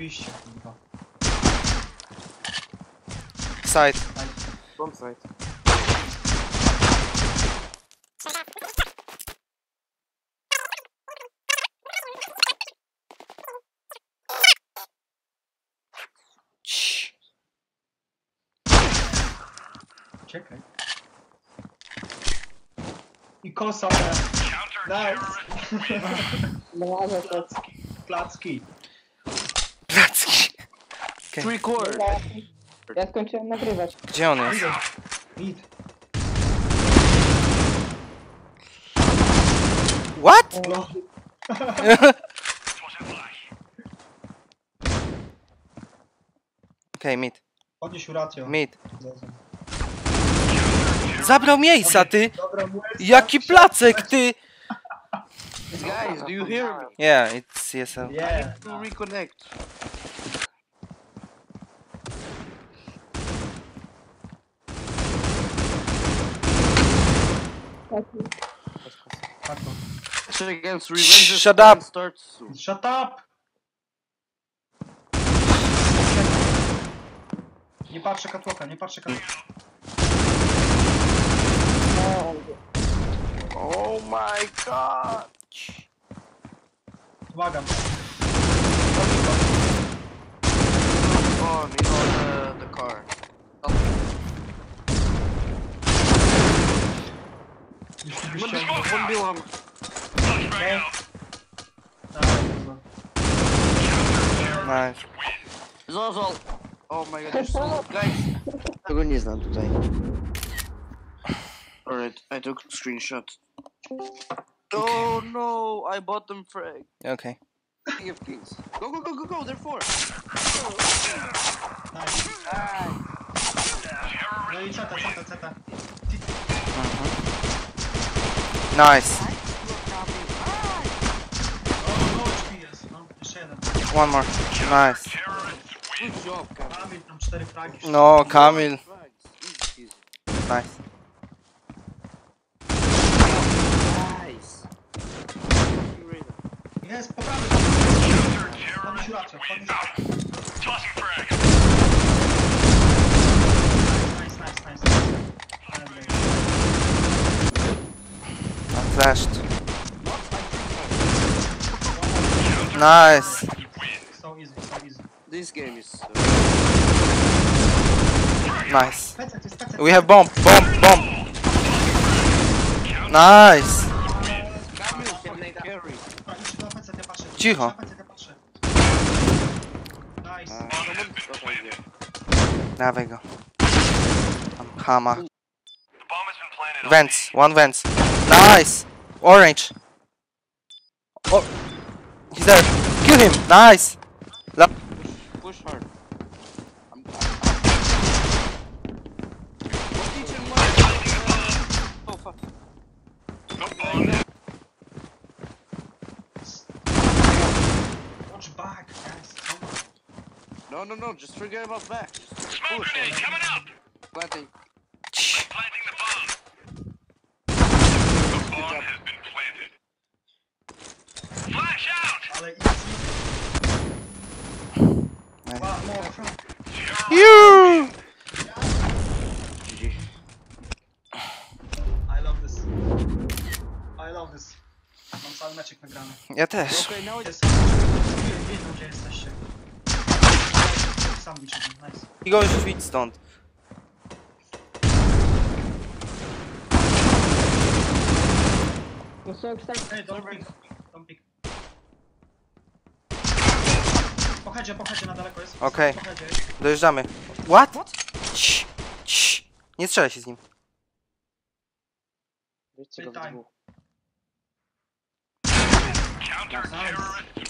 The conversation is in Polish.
wyjście, kurwa. Side. Front side. Czekaj. I kosa, nice. Dobra, to Placki. Placki. Okay. Three quarter. ja skończyłem nagrywać. Gdzie on jest? Mid. What? No. Okej, mid. Podnieś ratio. Mid. Zabrał miejsca, ty! Dobra, muesa. Jaki placek, ty! Guys, do you hear me? Yeah, it's CSL. Yeah. To reconnect. Check against revenge. Shut up. Starts soon. Shut up! Nie patrzę katłoka, nie patrzę katłoka. No, Oh my god. Pomagam. Oh, you know the car. Jeśli byś chciał... One bill him. Okay. Nice. Zozol. Oh my god, there's so guys. Tego nie znam tutaj. Alright, I took a screenshot. Oh no, I bought them frag. Okay. King of Kings. Go, go, go, go, go, they're four. Nice. Ah, No i ceta. Nice. O, no HP jest, no. Jeszcze jeden. One more. Nice. good job, Kamil. Kamil, tam 4 fragi. No, Kamil. Frags. Easy, easy. Nice. Nice. Fucking radar. Jest, po prawej. Podnieś ratio, podnieś ratio. Nice. I'm flashed. Nice. So easy. This game is. Nice. Pecet jest, pecet. We have bomb. Nice. Kamil can make carry. Dobra, idź na pecet, ja patrzę. Cicho. Na pecet, ja patrzę. Nice. Someone here. Dawaj go. Tam Hama. Vents. One vents. Nice. Orange. Oh. He's there. Kill him. Nice. Push hard. Kitchen one. Oh fuck. Watch back, guys. No, just forget about back. Just push. Coming up. Planting. Ale easy. Nice. More front. You. GG. I love this. Mam cały meczek nagrany. Ja też. Okay, now it's. Jest... Wiedzą, gdzie jesteście. Sam liczę, nice. I go już idź stąd. no są już tak... Ej, don't pick. Po headzie na daleko jest. Okej. Po headzie. Dojeżdżamy. What? Cii. Nie strzelaj się z nim. Wiecie go w Time. dwóch. Nice.